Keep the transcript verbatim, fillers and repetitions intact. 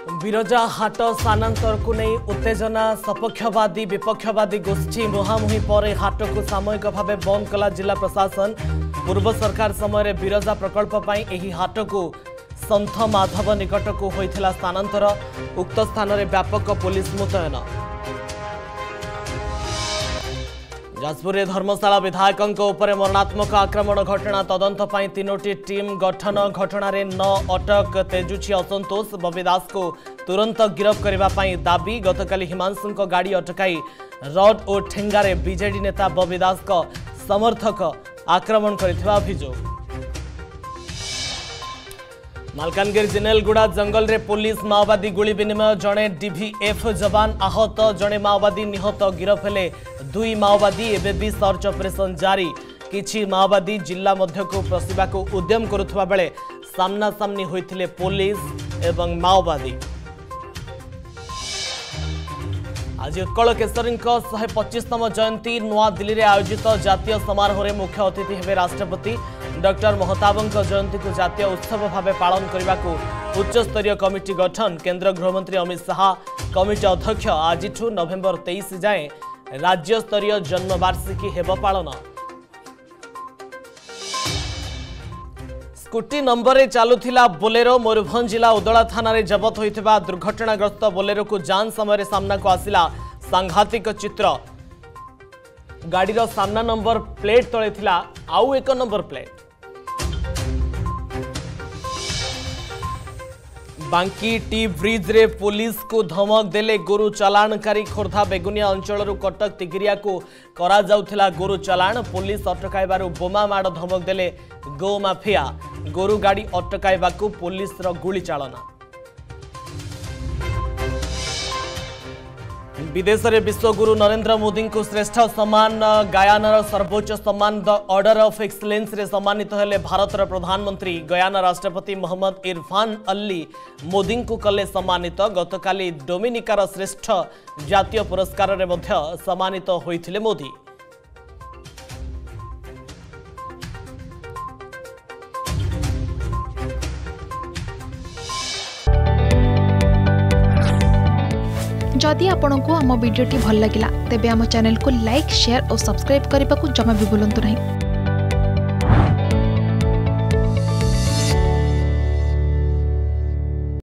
बिरजा हाट स्थानांतर को नहीं उत्तेजना सपक्षवादी विपक्षवादी गोष्ठी मुहांमुही पर हाट को सामयिक भाव बंद कला जिला प्रशासन। पूर्व सरकार समय बिरजा प्रकल्प पर यह हाट को संत माधव निकट को होइथिला स्थानांतर। उक्त स्थान में व्यापक पुलिस मुतयन। जाजपुर में धर्मशाला विधायकों उपर मरणात्मक आक्रमण घटना तदंत पर तीनोटी टीम गठन। घटना न अटक तेजुची असंतोष। बबी दास को तुरंत गिरफ करने दाबी। गतकाली हिमांशु गाड़ी अटकाई रड और ठेंगारे बीजेडी नेता बबी दास को समर्थक आक्रमण करथिबा अभियोग। मालकानगिरी जिनेलगुड़ा जंगल रे पुलिस माओवादी गुली विनिमय। जड़े डीवीएफ जवान आहत, जड़े माओवादी निहत। गिरफ हेले दुई माओवादी। एबे भी सर्च ऑपरेशन जारी। किछि माओवादी जिला मध्य को प्रसिबा को उद्यम करुथबा बेले सामना सामनी होइथिले पुलिस एवं माओवादी। आज उत्कल केसरी शहे पच्चीसतम जयंती नवा दिल्ली में आयोजित जातीय समारोह में मुख्य अतिथि हेबे राष्ट्रपति। डॉक्टर महताबों जयंती को जातीय उत्सव भाव पालन करने को उच्चस्तरीय कमिटी गठन। केंद्र गृहमंत्री अमित शाह कमिटी अध्यक्ष। आज नवेम्बर तेईस जाए राज्य स्तरीय जन्मवार्षिकी हेब पालन। स्कूटी नंबर चलुथिला बोलेरो। मयूरभंज जिला उदला थाना रे जबत होइथिबा दुर्घटनाग्रस्त बोलेरो को जांच समय सामना को आसिला सांघातिक चित्र। गाड़ीर सामना नंबर प्लेट तले थिला आउ एक नंबर प्लेट। बांकी टी ब्रिज रे पुलिस को धमक देले गोरु चालाणकारी। खोर्धा बेगुनिया अंचल कटक तिगिरिया को करा जाउथिला गोरु चालाण। पुलिस अटकाइबारु बोमा माड़ धमक देले गो माफिया। गोरु गाड़ी अटकाइबाकु पुलिस रो गुली चालना। विदेश में विश्वगुरु नरेंद्र मोदी को श्रेष्ठ सम्मान। गयानार सर्वोच्च सम्मान द ऑर्डर ऑफ एक्सीलेंस रे सम्मानित हेले भारतर प्रधानमंत्री। गयाना राष्ट्रपति मोहम्मद इरफान अली मोदी को कले सम्मानित। गतकाली डोमिनिकार श्रेष्ठ जातीय पुरस्कार रे मध्य सम्मानित होइथिले मोदी। जदि आपंक आम भिडी भल लगा तेब आम चैनल को लाइक शेयर और सब्सक्राइब करने को जमा भी भूलु नहीं।